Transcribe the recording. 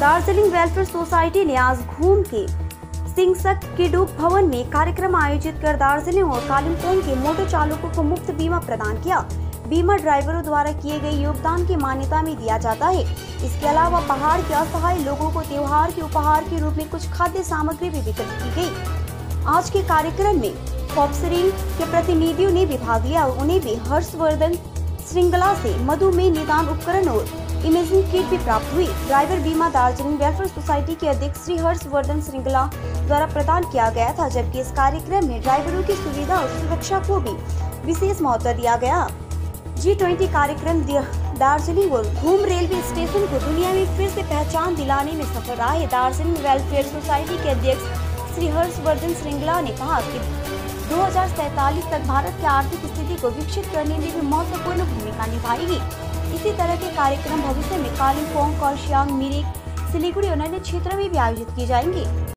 Darjeeling welfare society ने आज घूम के सिंगसक किडुक भवन में कार्यक्रम आयोजित कर दार्जिलिंग और कालिम्पोंग के मोटर चालकों को मुफ्त बीमा प्रदान किया। बीमा ड्राइवरों द्वारा किए गए योगदान की मान्यता में दिया जाता है। इसके अलावा पहाड़ के असहाय लोगों को त्योहार के उपहार के रूप में कुछ खाद्य सामग्री भी वितरित की गई। आज के कार्यक्रम में फॉक्सरिंग के प्रतिनिधियों ने भी भाग लिया और उन्हें भी हर्षवर्धन श्रृंखला से मधुमेह निदान उपकरण और इमेजिंग किट भी प्राप्त हुई। ड्राइवर बीमा दार्जिलिंग वेलफेयर सोसाइटी के अध्यक्ष श्री हर्षवर्धन श्रृंखला द्वारा प्रदान किया गया था, जबकि इस कार्यक्रम में ड्राइवरों की सुविधा और सुरक्षा को भी विशेष महत्व दिया गया। G20 कार्यक्रम दार्जिलिंग और घूम रेलवे स्टेशन को दुनिया में फिर से पहचान दिलाने में सफल रहा है। दार्जिलिंग वेलफेयर सोसाइटी के अध्यक्ष श्री हर्षवर्धन श्रृंखला ने कहा कि 2047 तक भारत की आर्थिक स्थिति को विकसित करने में भी महत्वपूर्ण भूमिका निभाएगी। इसी तरह के कार्यक्रम भविष्य में कालिम्पोंग, कर्सियंग, मिरिक, सिलीगुड़ी और अन्य क्षेत्रों में भी आयोजित किए जाएंगे।